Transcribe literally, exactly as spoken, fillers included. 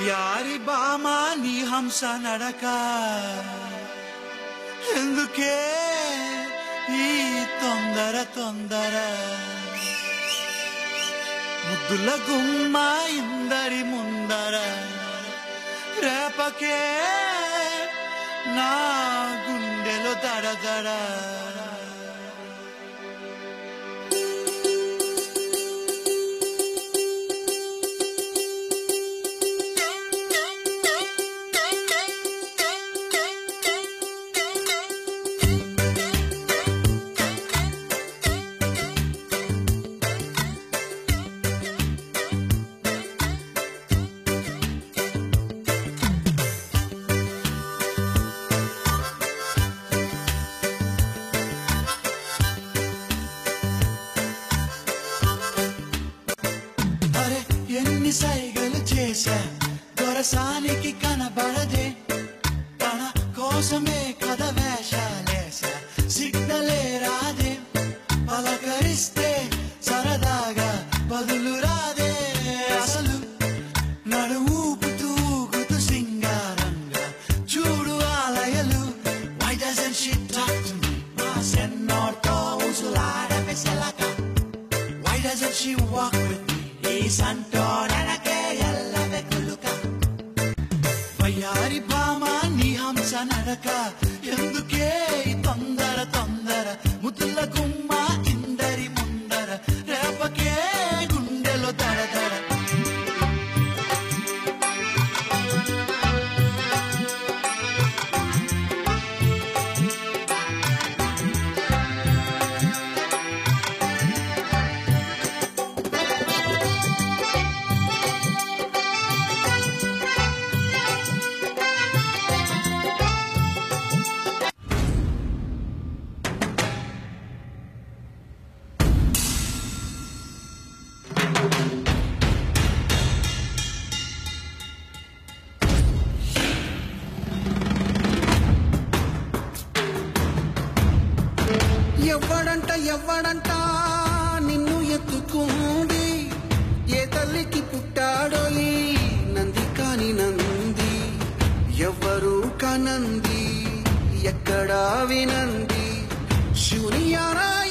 వయ్యారి బామా నీ హంస నడక ఎందుకే ఈ తొందర తొందర ముద్దుల గుమ్మ ఇందరి ముందర రేపకే నా గుండెలో దడ దడ సైగలు చేశా దొరసానికి కనబడదే తన కోసమే కథ వేషాలేశా సిగ్నలే రాదే పలకరిస్తే సరదాగా బదులు రాదే అసలు నడుమూపుతూ ఊగుతూ సింగారంగా చూడు ఆలయలు Why doesn't she talk to me? మా సెన్నోర్తో ఉసులాడమే సెలక Why doesn't she walk with me? ఈ సంటోనకే ఎల్లవే కులుక వయ్యారి బామా నీ హంస నడక ఎందుకే తొందర తొందర ముద్దుల గుమ్మ ఇందరి ముందర రేపకే గుండెలో దడ దడ ఎవ్వడంట ఎవ్వడంట నిన్ను ఎత్తుకుంది ఏ తల్లికి పుట్టాడో ఈ నంది కాని నంది ఎవ్వరు కనంది ఎక్కడా వినంది శూన్యారా